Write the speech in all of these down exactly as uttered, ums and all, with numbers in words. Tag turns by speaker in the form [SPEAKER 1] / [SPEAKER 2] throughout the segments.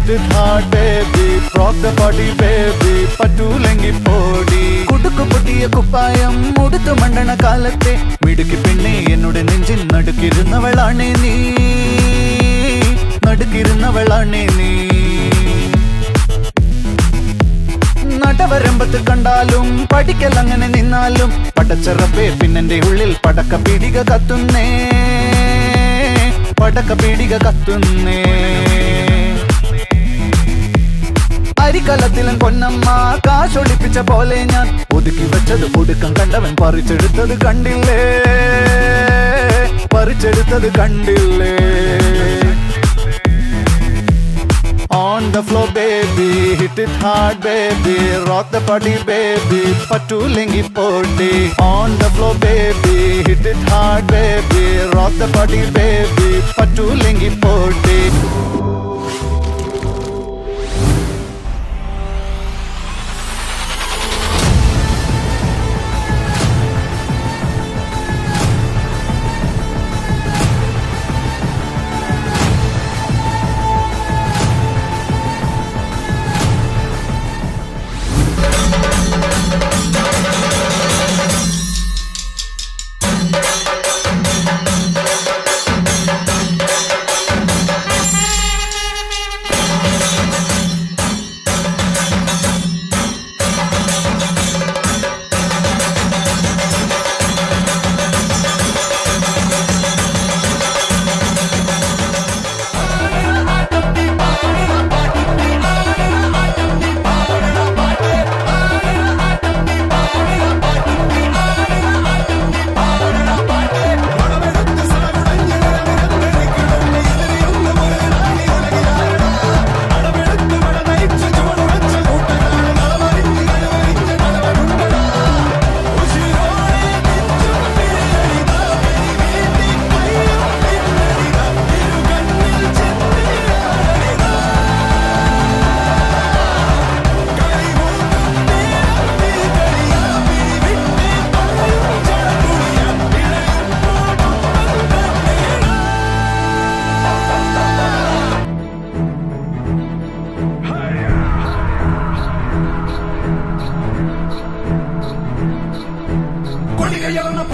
[SPEAKER 1] hit it hard baby, rock the body baby, പറ്റൂലെങ്കി പോടി. കുടുക്കു പൊട്ടിയ കുപ്പായം മുടുത്തു മണ്ടണ കാലത്തെ മിടുക്കി പെണ്ണെ എന്നോട് നെഞ്ചിൽ നടുക്കിരുന്നവളാണേ നീ, നടുക്കിരുന്നവളാണേ നീ. നടവരമ്പത്ത് കണ്ടാലും പഠിക്കലങ്ങനെ നിന്നാലും പടച്ചറപ്പേ പിന്നെന്റെ ഉള്ളിൽ പടക്ക പീടിക കത്തുന്നേ, പടക്ക പീടിക കത്തുന്നേ. അരിക്കലത്തിലും പൊന്നമ്മ കാശൊളിപ്പിച്ച പോലെ ഞാൻ ഒതുക്കി വെച്ചത് ഒടുക്കം കണ്ടവൻ പറിച്ചെടുത്തത് കണ്ടില്ലേ, പറിച്ചെടുത്തത് കണ്ടില്ലേ. On the floor baby, hit it hard baby, rock the body baby, പറ്റൂലെങ്കി പോടി. On the floor baby, hit it hard baby, rock the body baby, പറ്റൂലെങ്കി പോടി.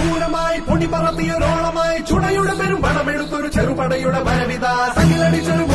[SPEAKER 1] പൂരമായി പൊടി പറത്തിയൊരോളമായി ചുടയുടെ പെരും പണമെടുത്തൊരു ചെറുപടയുടെ വരവിത സകിലടിച്ചൊരു